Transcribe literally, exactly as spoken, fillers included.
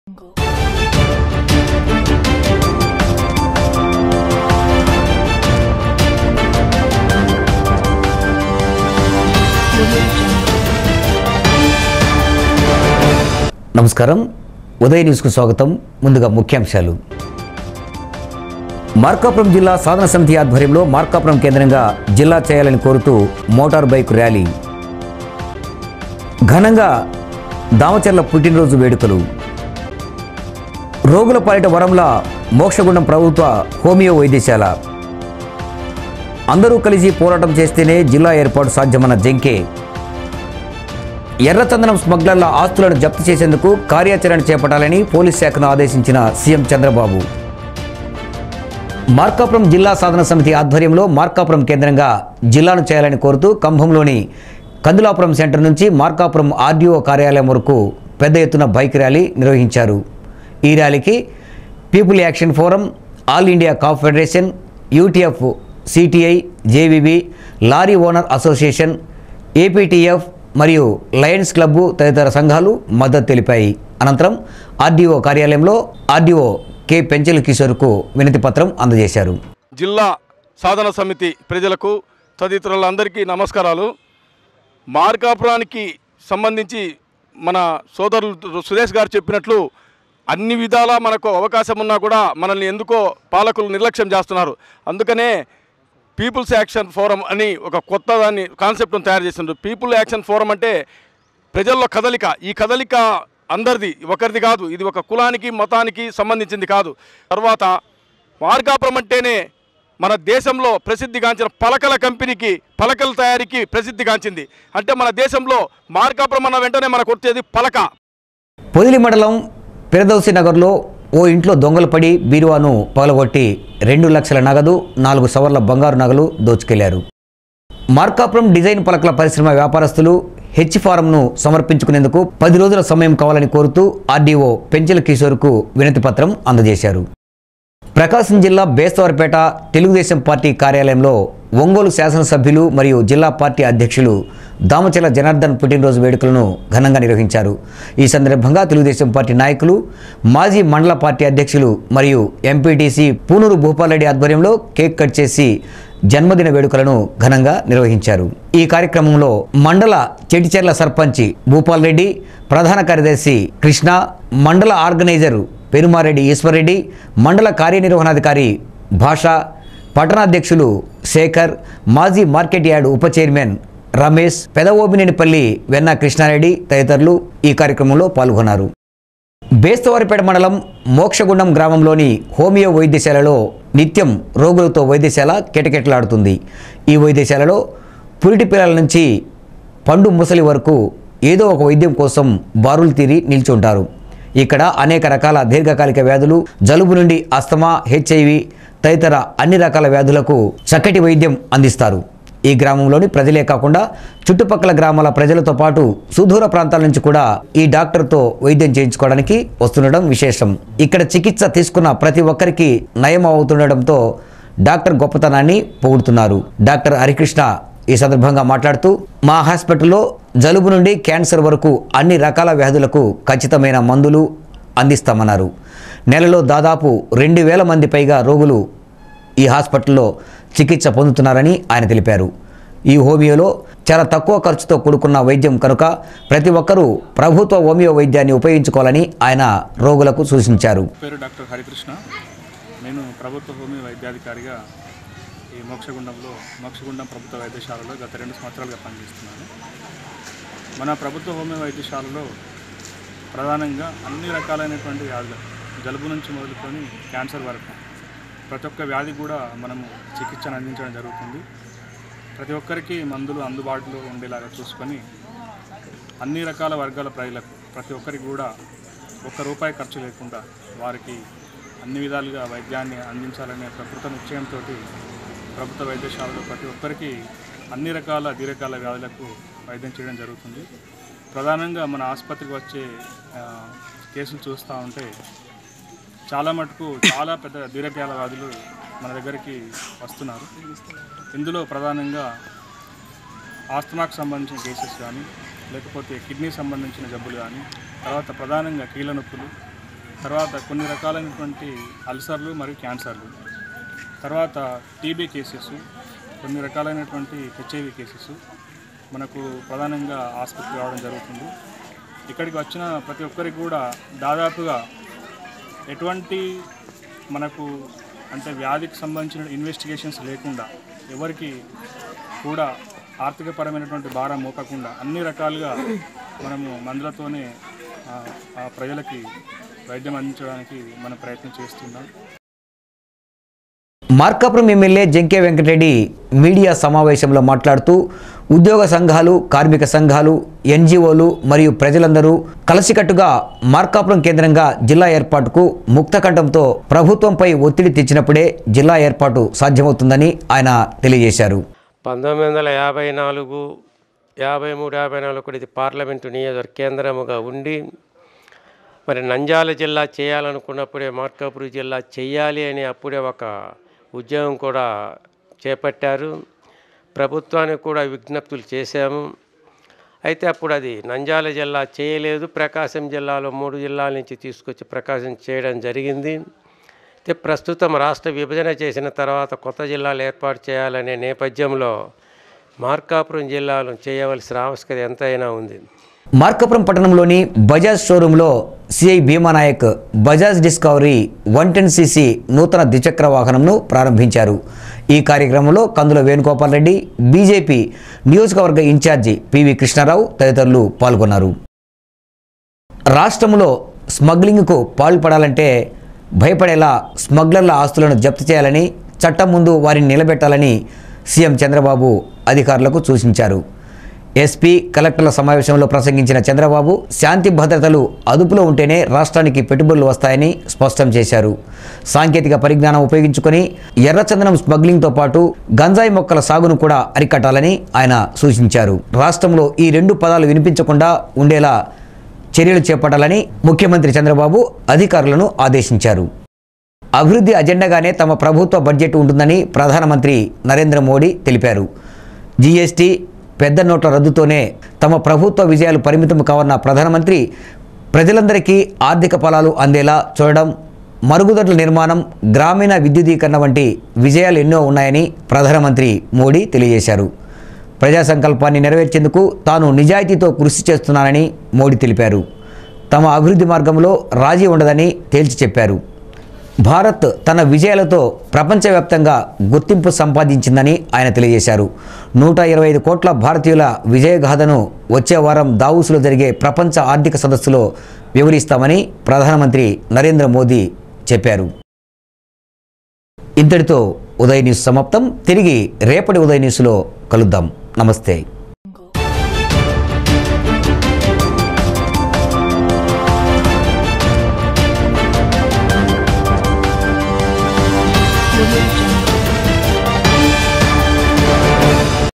నమస్కారం ఉదయ న్యూస్ కు స్వాగతం. ముందుగా ముఖ్యాంశాలు. మార్కాపురం జిల్లా సాధన సమితి ఆధ్వర్యంలో మార్కాపురం కేంద్రంగా జిల్లా చేయాలని కోరుతూ మోటార్ బైక్ ర్యాలీ. ఘనంగా దామచర్ల పుట్టినరోజు వేడుకలు. రోగుల పాలిట వరంలా మోక్షగుండం ప్రభుత్వ హోమియో వైద్యశాల. అందరూ కలిసి పోరాటం చేస్తేనే జిల్లా ఏర్పాటు సాధ్యమన్న జంకే. ఎర్రచందనం స్మగ్లర్ల ఆస్తులను జప్తు చేసేందుకు కార్యాచరణ చేపట్టాలని పోలీస్ శాఖను ఆదేశించిన సీఎం చంద్రబాబు. మార్కాపురం జిల్లా సాధన సమితి ఆధ్వర్యంలో మార్కాపురం కేంద్రంగా జిల్లాను చేయాలని కోరుతూ కంభంలోని కందులాపురం సెంటర్ నుంచి మార్కాపురం ఆర్డీఓ కార్యాలయం వరకు పెద్ద ఎత్తున బైక్ ర్యాలీ నిర్వహించారు. ఈ ర్యాలీకి people action forum, all India cop federation, UTF, CTI, JVB, lorry owner association, APTF మరియు లయన్స్ క్లబ్ తదితర సంఘాలు మద్దతు తెలిపాయి. అనంతరం ఆర్డీఓ కార్యాలయంలో ఆర్డీఓ కె పెంచెల కిషోర్కు వినతి పత్రం అందజేశారు. జిల్లా సాధన సమితి ప్రజలకు తదితరులందరికీ నమస్కారాలు. మార్కాపురానికి సంబంధించి మన సోదరులు సురేష్ గారు చెప్పినట్లు అన్ని విధాలా మనకు అవకాశం ఉన్నా కూడా మనల్ని ఎందుకో పాలకులు నిర్లక్ష్యం చేస్తున్నారు. అందుకనే పీపుల్స్ యాక్షన్ ఫోరం అని ఒక కొత్త దాన్ని కాన్సెప్ట్ను తయారు చేస్తున్నారు. పీపుల్ యాక్షన్ ఫోరం అంటే ప్రజల్లో కదలిక. ఈ కదలిక అందరిది, ఒకరిది కాదు. ఇది ఒక కులానికి మతానికి సంబంధించింది కాదు. తర్వాత మార్కాపురం అంటేనే మన దేశంలో ప్రసిద్ధిగాంచిన పలకల కంపెనీకి, పలకల తయారీకి ప్రసిద్ధిగాంచింది. అంటే మన దేశంలో మార్కాపురం అన్న వెంటనే మనకు వచ్చేది పలక. పొదిలి మండలం పిరదౌసి నగర్లో ఓ ఇంట్లో దొంగలు పడి బీరువాను పగలగొట్టి రెండు లక్షల నగదు, నాలుగు సవర్ల బంగారు నగలు దోచుకెళ్లారు. మార్కాపురం డిజైన్ పలకల పరిశ్రమ వ్యాపారస్తులు హెచ్ ఫారంను సమర్పించుకునేందుకు పది రోజుల సమయం కావాలని కోరుతూ ఆర్డీఓ పెంచెల కిషోర్కు వినతి పత్రం అందజేశారు. ప్రకాశం జిల్లా బేస్తవారిపేట తెలుగుదేశం పార్టీ కార్యాలయంలో ఒంగోలు శాసనసభ్యులు మరియు జిల్లా పార్టీ అధ్యక్షులు దామచర్ల జనార్దన్ పుట్టినరోజు వేడుకలను ఘనంగా నిర్వహించారు. ఈ సందర్భంగా తెలుగుదేశం పార్టీ నాయకులు, మాజీ మండల పార్టీ అధ్యక్షులు మరియు ఎంపీటీసీ పూనూరు భూపాలరెడ్డి ఆధ్వర్యంలో కేక్ కట్ చేసి జన్మదిన వేడుకలను ఘనంగా నిర్వహించారు. ఈ కార్యక్రమంలో మండల చెటిచెర్ల సర్పంచి భూపాలరెడ్డి, ప్రధాన కార్యదర్శి కృష్ణ, మండల ఆర్గనైజర్ పెరుమారెడ్డి ఈశ్వర్రెడ్డి, మండల కార్యనిర్వహణాధికారి భాష, పట్టణాధ్యక్షులు శేఖర్, మాజీ మార్కెట్ యార్డ్ ఉప చైర్మన్ రమేష్, పెదవోబినేనిపల్లి వెన్న కృష్ణారెడ్డి తదితరులు ఈ కార్యక్రమంలో పాల్గొన్నారు. బేస్తవారిపేట మండలం మోక్షగుండం గ్రామంలోని హోమియో వైద్యశాలలో నిత్యం రోగులతో వైద్యశాల కిటకిటలాడుతుంది. ఈ వైద్యశాలలో పురిటి పిల్లల నుంచి పండు ముసలి వరకు ఏదో ఒక వైద్యం కోసం బారులు తీరి నిల్చుంటారు. ఇక్కడ అనేక రకాల దీర్ఘకాలిక వ్యాధులు, జలుబు నుండి అస్తమా, హెచ్ఐవి తదితర అన్ని రకాల వ్యాధులకు చక్కటి వైద్యం అందిస్తారు. ఈ గ్రామంలోని ప్రజలే కాకుండా చుట్టుపక్కల గ్రామాల ప్రజలతో పాటు సుదూర ప్రాంతాల నుంచి కూడా ఈ డాక్టర్తో వైద్యం చేయించుకోవడానికి వస్తుండడం విశేషం. ఇక్కడ చికిత్స తీసుకున్న ప్రతి ఒక్కరికి నయం అవుతుండడంతో డాక్టర్ గొప్పతనాన్ని పొగుడుతున్నారు. డాక్టర్ హరికృష్ణ ఈ సందర్భంగా మాట్లాడుతూ, మా హాస్పిటల్లో జలుబు నుండి క్యాన్సర్ వరకు అన్ని రకాల వ్యాధులకు ఖచ్చితమైన మందులు అందిస్తామన్నారు. నెలలో దాదాపు రెండు వేల మంది పైగా రోగులు ఈ హాస్పిటల్లో చికిత్స పొందుతున్నారని ఆయన తెలిపారు. ఈ హోమియోలో చాలా తక్కువ ఖర్చుతో కూడుకున్న వైద్యం కనుక ప్రతి ఒక్కరూ ప్రభుత్వ హోమియో వైద్యాన్ని ఉపయోగించుకోవాలని ఆయన రోగులకు సూచించారు. పేరు డాక్టర్ హరికృష్ణ. నేను ప్రభుత్వ హోమియో వైద్యాధికారిగా ఈ మోక్షగుండంలో మోక్షగుండం ప్రభుత్వ వైద్యశాలలో గత రెండు సంవత్సరాలుగా పనిచేస్తున్నాను. మన ప్రభుత్వ హోమియో వైద్యశాలలో ప్రధానంగా అన్ని రకాలైనటువంటి వ్యాధులు, జలుబు నుంచి మొదలుకొని క్యాన్సర్ వరకు ప్రతి ఒక్క వ్యాధి కూడా మనము చికిత్సను అందించడం జరుగుతుంది. ప్రతి ఒక్కరికి మందులు అందుబాటులో ఉండేలాగా చూసుకొని అన్ని రకాల వర్గాల ప్రజలకు ప్రతి ఒక్కరికి కూడా ఒక్క రూపాయి ఖర్చు లేకుండా వారికి అన్ని విధాలుగా వైద్యాన్ని అందించాలనే ప్రకృత నిశ్చయంతో ప్రభుత్వ వైద్యశాలలో ప్రతి ఒక్కరికి అన్ని రకాల దీర్ఘకాల వ్యాధులకు వైద్యం చేయడం జరుగుతుంది. ప్రధానంగా మన ఆసుపత్రికి వచ్చే కేసులు చూస్తూ ఉంటే చాలా మటుకు చాలా పెద్ద దీర్ఘకాల వ్యాధులు మన దగ్గరికి వస్తున్నారు. ఇందులో ప్రధానంగా ఆస్తమాకు సంబంధించిన కేసెస్ కానీ, లేకపోతే కిడ్నీ సంబంధించిన జబ్బులు కానీ, తర్వాత ప్రధానంగా కీళ్ళ నొప్పులు, తర్వాత కొన్ని రకాలైనటువంటి అల్సర్లు మరియు క్యాన్సర్లు, తర్వాత టీబీ కేసెస్, కొన్ని రకాలైనటువంటి హెచ్ఐవి కేసెస్ మనకు ప్రధానంగా ఆసుపత్రి రావడం జరుగుతుంది. ఇక్కడికి వచ్చిన ప్రతి ఒక్కరికి కూడా దాదాపుగా ఎటువంటి మనకు అంటే వ్యాధికి సంబంధించిన ఇన్వెస్టిగేషన్స్ లేకుండా, ఎవరికి కూడా ఆర్థికపరమైనటువంటి భారం మోపకుండా అన్ని రకాలుగా మనము మందులతోనే ప్రజలకి వైద్యం అందించడానికి మనం ప్రయత్నం చేస్తున్నాం. మార్కాపురం ఎమ్మెల్యే జంకే వెంకటరెడ్డి మీడియా సమావేశంలో మాట్లాడుతూ ఉద్యోగ సంఘాలు, కార్మిక సంఘాలు, ఎన్జిఓలు మరియు ప్రజలందరూ కలిసికట్టుగా మార్కాపురం కేంద్రంగా జిల్లా ఏర్పాటుకు ముక్తకంఠంతో ప్రభుత్వంపై ఒత్తిడి తెచ్చినప్పుడే జిల్లా ఏర్పాటు సాధ్యమవుతుందని ఆయన తెలియజేశారు. పంతొమ్మిది వందల యాభై నాలుగు యాభై మూడు యాభై నాలుగు ఇది పార్లమెంటు నియోజకవర్గ కేంద్రముగా ఉండి మరి నంద్యాల జిల్లా చేయాలనుకున్నప్పుడే మార్కాపురం జిల్లా చేయాలి అని అప్పుడే ఒక ఉద్యమం కూడా చేపట్టారు. ప్రభుత్వానికి కూడా విజ్ఞప్తులు చేశాము. అయితే అప్పుడు అది నంద్యాల జిల్లా చేయలేదు, ప్రకాశం జిల్లాలో మూడు జిల్లాల నుంచి తీసుకొచ్చి ప్రకాశం చేయడం జరిగింది. అయితే ప్రస్తుతం రాష్ట్ర విభజన చేసిన తర్వాత కొత్త జిల్లాలు ఏర్పాటు చేయాలనే నేపథ్యంలో మార్కాపురం జిల్లాలో చేయవలసిన ఆవశ్యకత ఎంతైనా ఉంది. మార్కాపురం పట్టణంలోని బజాజ్ షోరూంలో CI Bhimanayak Bajaj Discovery one ten CC నూతన ద్విచక్ర వాహనంను ప్రారంభించారు. ఈ కార్యక్రమంలో కందుల వేణుగోపాల్ రెడ్డి, బీజేపీ నియోజకవర్గ ఇన్ఛార్జి పివి కృష్ణారావు తదితరులు పాల్గొన్నారు. రాష్ట్రంలో స్మగ్లింగ్కు పాల్పడాలంటే భయపడేలా స్మగ్లర్ల ఆస్తులను జప్తు చేయాలని, చట్టం ముందు వారిని నిలబెట్టాలని సీఎం చంద్రబాబు అధికారులకు సూచించారు. ఎస్పీ, కలెక్టర్ల సమావేశంలో ప్రసంగించిన చంద్రబాబు శాంతి భద్రతలు అదుపులో ఉంటేనే రాష్ట్రానికి పెట్టుబడులు వస్తాయని స్పష్టం చేశారు. సాంకేతిక పరిజ్ఞానం ఉపయోగించుకొని ఎర్రచందనం స్మగ్లింగ్తో పాటు గంజాయి మొక్కల సాగును కూడా అరికట్టాలని ఆయన సూచించారు. రాష్ట్రంలో ఈ రెండు పదాలు వినిపించకుండా ఉండేలా చర్యలు చేపట్టాలని ముఖ్యమంత్రి చంద్రబాబు అధికారులను ఆదేశించారు. అభివృద్ధి అజెండాగానే తమ ప్రభుత్వ బడ్జెట్ ఉంటుందని ప్రధానమంత్రి నరేంద్ర మోడీ తెలిపారు. జీఎస్టీ, పెద్ద నోట్ల రద్దుతోనే తమ ప్రభుత్వ విజయాలు పరిమితం కావన్న ప్రధానమంత్రి ప్రజలందరికీ ఆర్థిక ఫలాలు అందేలా చూడడం, మరుగుదొడ్ల నిర్మాణం, గ్రామీణ విద్యుదీకరణ వంటి విజయాలు ఎన్నో ఉన్నాయని ప్రధానమంత్రి మోడీ తెలియజేశారు. ప్రజా సంకల్పాన్ని నెరవేర్చేందుకు తాను నిజాయితీతో కృషి చేస్తున్నానని మోడీ తెలిపారు. తమ అభివృద్ధి మార్గంలో రాజీ ఉండదని తేల్చి చెప్పారు. భారత్ తన విజయాలతో ప్రపంచవ్యాప్తంగా గుర్తింపు సంపాదించిందని ఆయన తెలియజేశారు. నూట ఇరవై ఐదు కోట్ల భారతీయుల విజయగాథను వచ్చే వారం దావోస్లో జరిగే ప్రపంచ ఆర్థిక సదస్సులో వివరిస్తామని ప్రధానమంత్రి నరేంద్ర మోదీ చెప్పారు. ఇంతటితో ఉదయ న్యూస్ సమాప్తం. తిరిగి రేపటి ఉదయ న్యూస్లో కలుద్దాం. నమస్తే.